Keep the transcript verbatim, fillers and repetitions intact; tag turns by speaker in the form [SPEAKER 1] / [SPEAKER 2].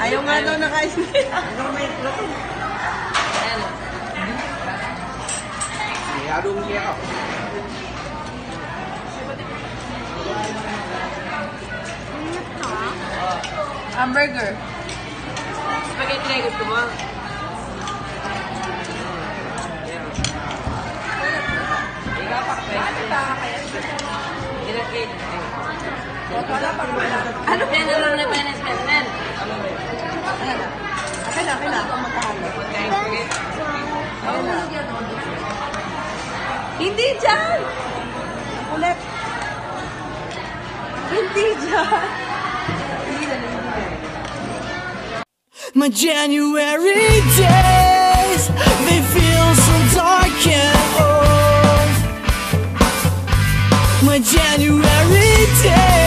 [SPEAKER 1] Ayaw nga daw naka-ice cream.
[SPEAKER 2] Adong siya ako.
[SPEAKER 1] Hamburger.
[SPEAKER 3] Spaghetti na gusto mo?
[SPEAKER 1] Ano
[SPEAKER 3] Yan na lang na punishment, men.
[SPEAKER 1] Akin na, akin na. Ako magkahalo. Hindi dyan! Ulit. Hindi dyan.
[SPEAKER 4] My January days, they feel so dark and old. My January days.